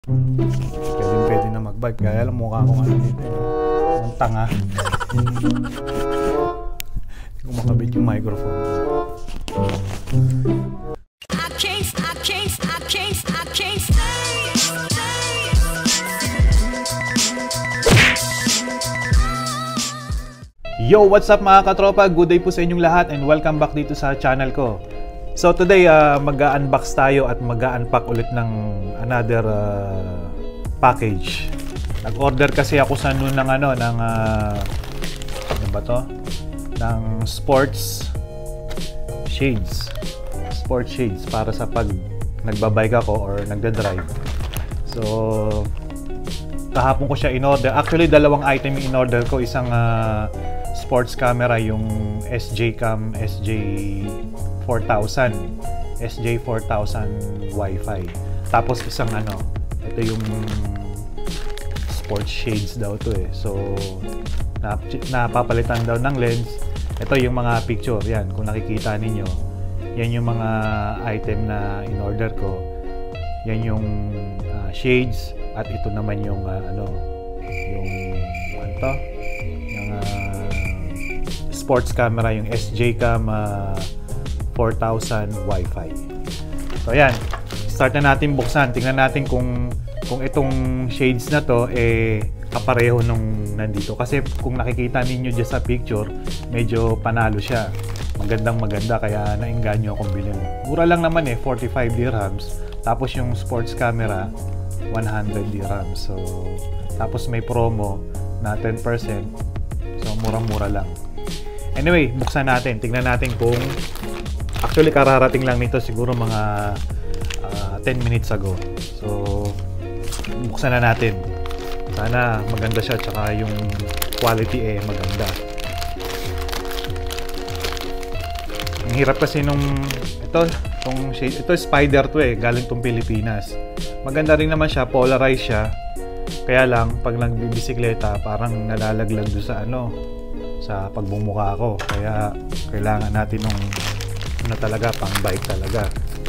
Pwede na mag-bike. Kaya lang mukha akong ano dito. Ang tanga. Hindi ko makabit yung microphone. Yo! What's up mga katropa? Good day po sa inyong lahat and welcome back dito sa channel ko. So today mag-unbox tayo at mag-unpack ulit ng another package. Nag-order kasi ako sa noon ng ano ba to? Ng sports shades. Sports shades para sa pag nagbabike ako or nagda-drive. So kahapon ko siya in-order. Actually dalawang item yung in-order ko, isang sports camera, yung SJ-Cam SJ4000 Wi-Fi. Tapos isang ito yung sports shades daw to eh. So napapalitan daw ng lens. Ito yung mga picture, yan kung nakikita ninyo. Yan yung mga item na in-order ko. Yan yung shades at ito naman yung sports camera, yung SJ-Cam 4000 Wi-Fi. So ayan, start na natin buksan. Tingnan natin kung itong shades na to kapareho nung nandito. Kasi kung nakikita ninyo dyan sa picture, medyo panalo siya. Maganda kaya nainganyo akong bilhin. Mura lang naman 45 dirhams. Tapos yung sports camera 100 dirhams. So tapos may promo na 10%. So murang-mura lang. Anyway, buksan natin. Tingnan natin kung actually kararating lang nito siguro mga 10 minutes ago. So buksan na natin. Sana maganda siya tsaka yung quality maganda. Ang hirap kasi nung itong shade, ito spider to galing tong Pilipinas. Maganda rin naman siya, polarized siya. Kaya lang pag nagbibisikleta parang nalalaglag doon sa pagbumuka ko. Kaya kailangan natin ng talaga, pang bike talaga.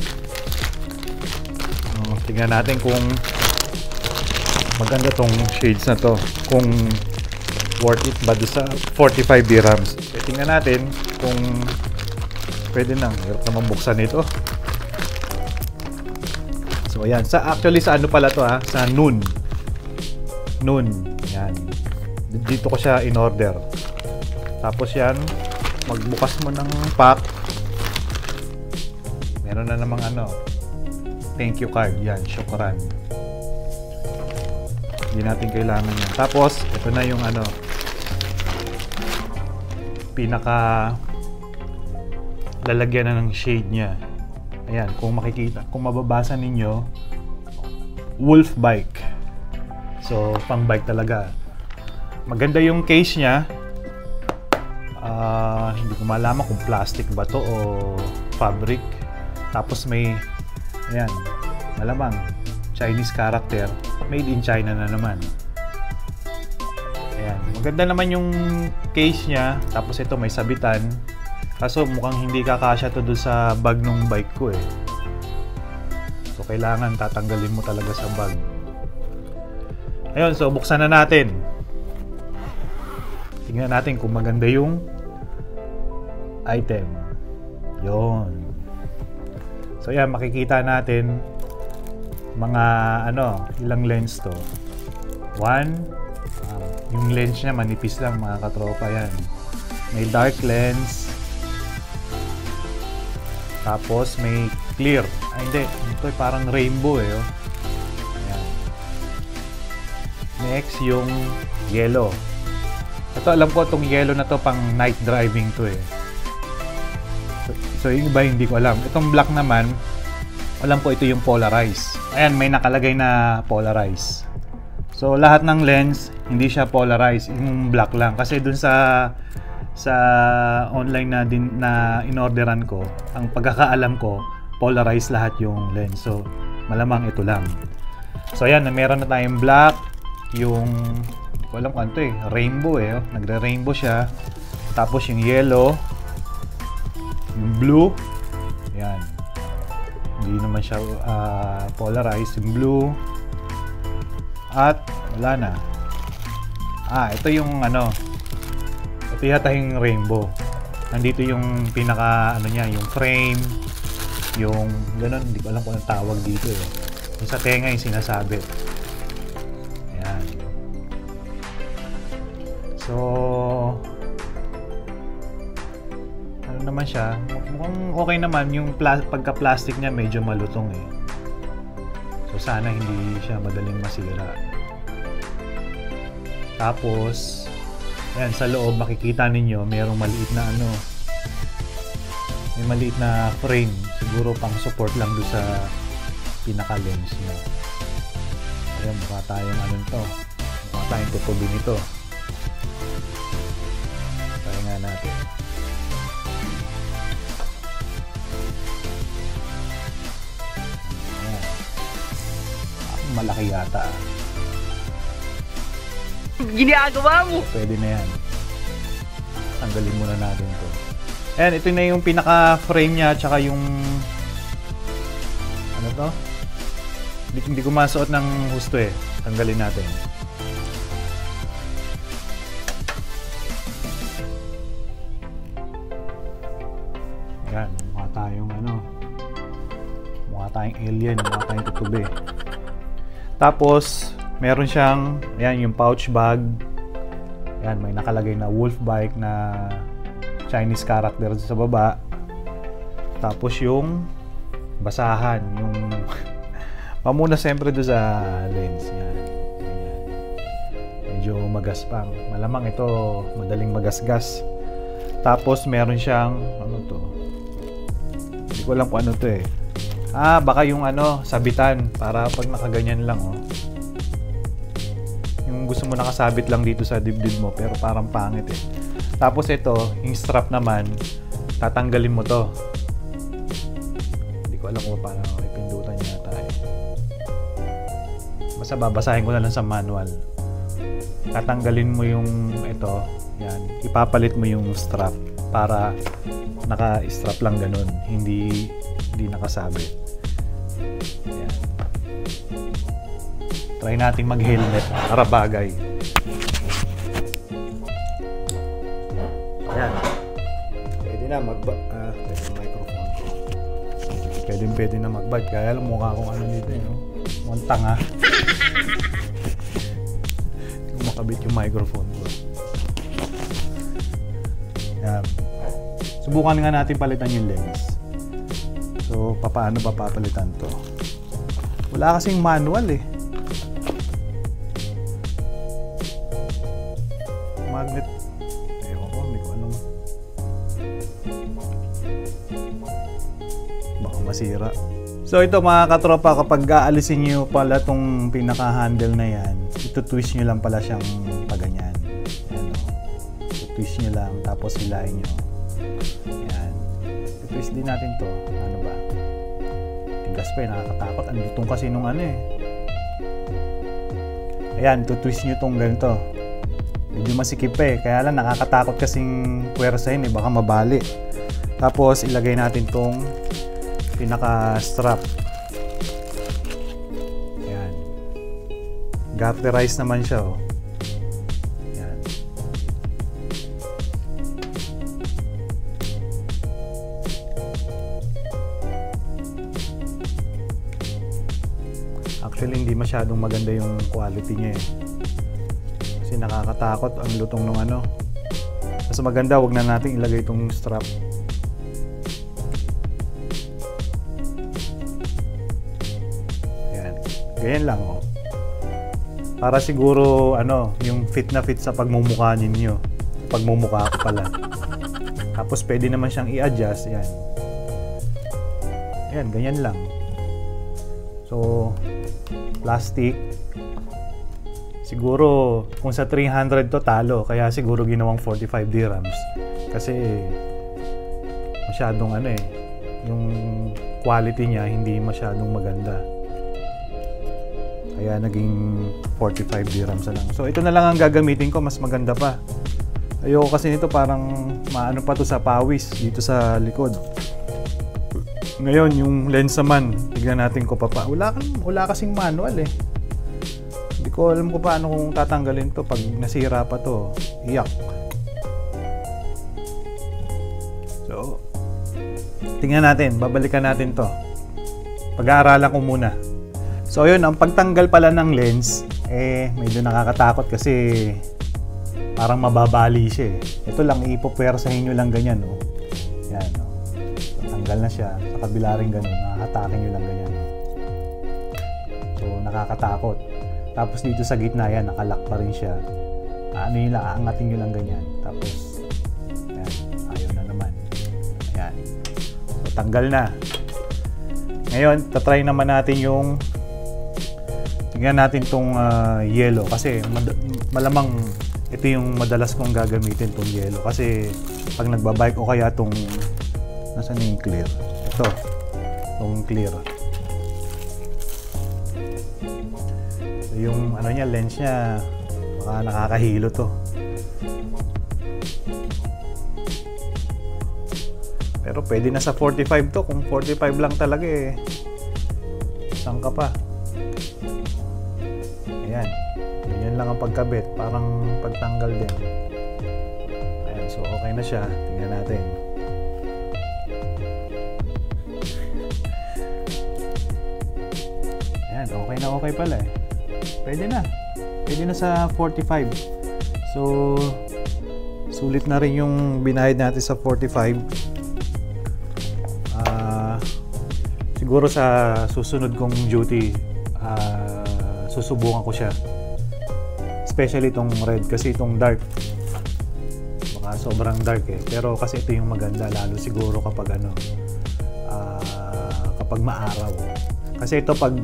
Tingnan natin kung maganda tong shades na to, kung worth it ba doon sa 45 dirhams. Tingnan natin kung pwede nang. Hirap naman buksan ito. So ayan, actually sa pala to sa noon. Yan. Dito ko siya in order. Tapos yan, magbukas mo ng pack. Meron na namang thank you card. Yan, syukran. Hindi natin kailangan yan. Tapos, ito na yung pinaka lalagyan na ng shade niya. Ayan, kung makikita, kung mababasa ninyo, Wolfbike. So, pang bike talaga. Maganda yung case niya. Hindi ko malaman kung plastic ba to o fabric. Tapos may ayan, malamang Chinese character, made in China na naman. Ayan, maganda naman yung case niya. Tapos ito may sabitan. Kaso mukhang hindi kakasya to doon sa bag ng bike ko So kailangan tatanggalin mo talaga sa bag. Ayun, so buksan na natin. Tingnan natin kung maganda yung item. Yon. So yan, makikita natin mga ilang lens to. Yung lens niya manipis lang mga katropa yan. May dark lens. Tapos may clear. Ay hindi, ito parang rainbow Ayan. Next yung yellow. Ito alam ko itong yellow na to pang night driving to So yung iba hindi ko alam. Itong black naman, alam ko ito yung polarized. Ayan, may nakalagay na polarized. So lahat ng lens hindi siya polarized, yung black lang. Kasi dun sa online na in-orderan ko, ang pagkakaalam ko, polarized lahat yung lens. So malamang ito lang. So ayan, meron na tayong black, yung walang rainbow nagre-rainbow siya. Tapos yung yellow, yung blue, yan. Hindi naman siya polarized. Yung blue, At wala na. Ito yung ano. Ito yata yung rainbow. Nandito yung pinaka ano niya, yung frame, yung ganun, hindi ko alam kung anong tawag dito eh. Yung sa tenga yung sinasabi. Ayan. So, ano naman siya? Mukhang okay naman. Yung pagka-plastic niya medyo malutong eh. So, sana hindi siya madaling masira. Tapos, ayan, sa loob makikita ninyo mayroong maliit na ano, may maliit na frame, siguro pang support lang doon sa pinaka lens niya. Ayan, mukha tayong ano to, mukha tayong tutubi nito. Try nga natin. Ayan. Malaki yata. Ginagawa mo! Pwede na yan. Tanggalin muna natin to. Ayan, ito na yung pinaka-frame niya tsaka yung ano to? Hindi ko masuot ng husto eh. Tanggalin natin. Ayan, mukha tayong ano, mukha tayong alien, mukha tayong tutubi. Tapos meron siyang, ayan, yung pouch bag. Ayan, may nakalagay na Wolfbike na Chinese character sa baba. Tapos yung basahan, yung pamuna siyempre doon sa lens. Yan. Ayan. Medyo magaspang. Malamang ito madaling magasgas. Tapos meron siyang, ano to? Hindi ko alam kung ano to eh. Baka yung ano, sabitan para pag nakaganyan lang oh. Yung gusto mo nakasabit lang dito sa dibdib mo pero parang pangit eh. Tapos ito, yung strap naman, tatanggalin mo to. Hindi ko alam kung paano ipindutan niya tayo. Basta babasahin ko na lang sa manual. Tatanggalin mo yung ito, yan. Ipapalit mo yung strap para naka-strap lang ganun, hindi nakasabit. Yan. Try nating mag-helmet para bagay. Ayan. Pwede na pwede yung microphone ko. Pwede na mag-bud. Kaya lang mukha akong ano dito eh. No? Mukhang tanga. Hindi ko makabit yung microphone ko. Ayan. Subukan nga natin palitan yung lens. So, paano ba papalitan to? Wala kasing manual eh. Magnet. Ewan ko, hindi ko alam. Baka masira. So ito mga katropa, kapag aalisin nyo pala tong pinaka-handle na yan, ito-twist nyo lang pala siyang paganyan. Ayan o. Ito-twist nyo lang, tapos hilahin nyo. Ayan. Ito-twist din natin to. Ano ba? Tigas pa eh, nakakatakot. Ang lutong kasi nung ano eh. Ayan, ito-twist nyo tong ganito. Medyo masikip eh, kaya lang nakakatakot kasing puwersahin eh, baka mabali. Tapos ilagay natin tong pinaka-strap. Ayan. Garterized naman siya oh. Ayan. Actually hindi masyadong maganda yung quality niya eh. Kasi nakakatakot ang lutong ng ano. Mas maganda wag na natin ilagay itong strap. Ayan. Ganyan lang oh. Para siguro ano, yung fit na fit sa pagmumukha ninyo. Pagmumukha ko pala. Tapos pwede naman siyang i-adjust. Ayan. Ayan, ganyan lang. So, plastic. Siguro kung sa 300 to talo, kaya siguro ginawang 45 dirhams kasi masyadong ano eh, yung quality niya hindi masyadong maganda, kaya naging 45 dirhams na lang. So ito na lang ang gagamitin ko, mas maganda pa. Ayoko kasi nito, parang maano pa to sa pawis dito sa likod. Ngayon yung lens naman, tignan natin ko pa. Wala kasing manual eh. Hindi ko alam kung paano kung tatanggalin to pag nasira pa to. Iyak. So, tingnan natin. Babalikan natin to. Pag-aaralan ko muna. So, yun. Ang pagtanggal pala ng lens, medyo nakakatakot kasi parang mababali siya eh. Ito lang, ipopwersahin nyo lang ganyan. Oh. Yan. Oh. Tanggal na siya. Sa kabila rin ganun. Nakakatakin nyo lang ganyan. So, nakakatakot. Tapos dito sa gitna yan, nakalock pa rin siya. Ano yun lang, aangatin nyo lang ganyan. Tapos, ayan, ayaw na naman. Ayan. So, tanggal na. Ngayon, tatry naman natin yung tingnan natin tong yellow. Kasi malamang ito yung madalas kong gagamitin tong yellow. Kasi pag nagbabike o kaya tong nasaan yung clear? Ito. Tong clear. Yung ano niya, lens niya, baka nakakahilo to. Pero pwede na sa 45 to. Kung 45 lang talaga eh. Saan ka pa? Ayan. Ganyan lang ang pagkabit. Parang pagtanggal din. Ayan. So okay na siya. Tingnan natin. Ayan. Okay na okay pala eh. Pwede na. Pwede na sa 45. So, sulit na rin yung binayad natin sa 45. Siguro sa susunod kong duty, susubukan ko siya. Especially itong red kasi itong dark. Baka sobrang dark eh. Pero kasi ito yung maganda lalo siguro kapag kapag maaraw. Kasi ito pag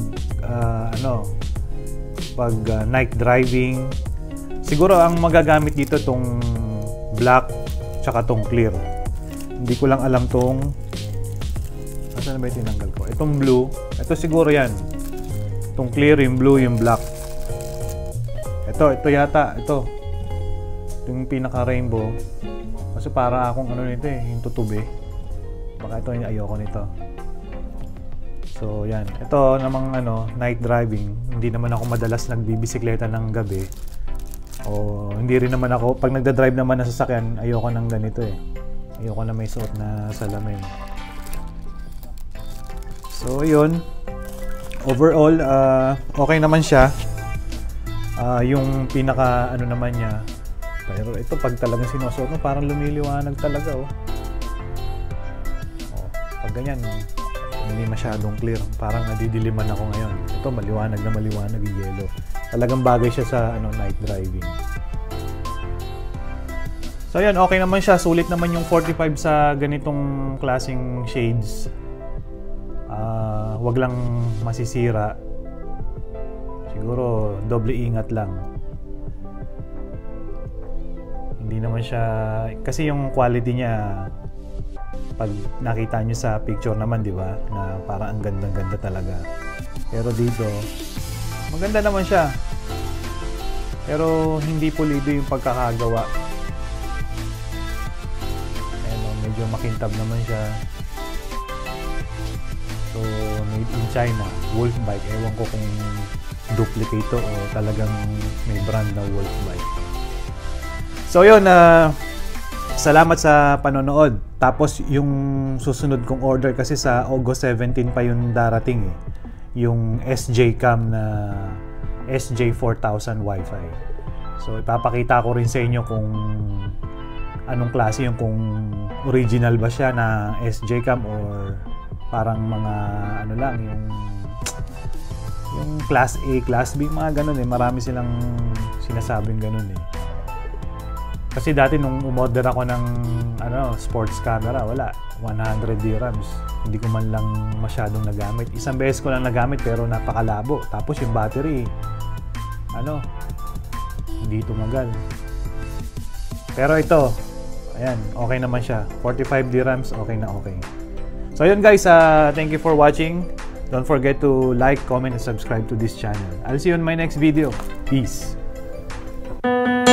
night driving, siguro ang magagamit dito tong black tsaka tong clear. Hindi ko lang alam tong saan ba tinanggal ko? Itong blue, ito siguro yan. Itong clear, yung blue, yung black. Ito yata, ito yung pinaka rainbow. Kasi para akong ano nito eh, yung tutubi. Baka ito yung ayoko nito. So yan, ito namang night driving. Hindi naman ako madalas nagbibisikleta ng gabi. O hindi rin naman ako, pag nagda-drive naman ng sasakyan, ayoko ng ganito eh. Ayoko na may suot na salamin. So yun, overall okay naman siya. Yung pinaka naman niya, pero ito pag talagang sinusuot mo parang lumiliwanag talaga oh. Pag ganyan hindi masyadong clear, parang nadidiliman ako ngayon. Ito maliwanag na maliwanag yung yellow. Talagang bagay siya sa night driving. So yan, okay naman siya. Sulit naman yung 45 sa ganitong klaseng shades. Wag lang masisira. Siguro doble ingat lang. Hindi naman siya, kasi yung quality niya pag nakita nyo sa picture naman, di ba, na parang ang ganda-ganda talaga. Pero dito maganda naman siya. Pero hindi pulido yung pagkakagawa. Medyo makintab naman siya. So, made in China, Wolfbike. Ewan ko kung duplicate to o talagang may brand na Wolfbike. So, yun. Salamat sa panonood. Tapos, yung susunod kong order kasi sa August 17 pa yung darating eh. Yung SJ Cam na SJ4000 Wi-Fi. So, ipapakita ko rin sa inyo kung anong klase yung, kung original ba siya na SJ Cam or parang mga lang yung class A, class B, mga ganun eh. Marami silang sinasabing ganun eh. Kasi dati nung umorder ako ng sports camera, wala, 100 dirhams. Hindi ko man lang masyadong nagamit. Isang beses ko lang nagamit pero napakalabo. Tapos yung battery hindi tumagal. Pero ito, ayan, okay naman siya. 45 dirhams, okay na okay. So yun guys, thank you for watching. Don't forget to like, comment, and subscribe to this channel. I'll see you on my next video. Peace!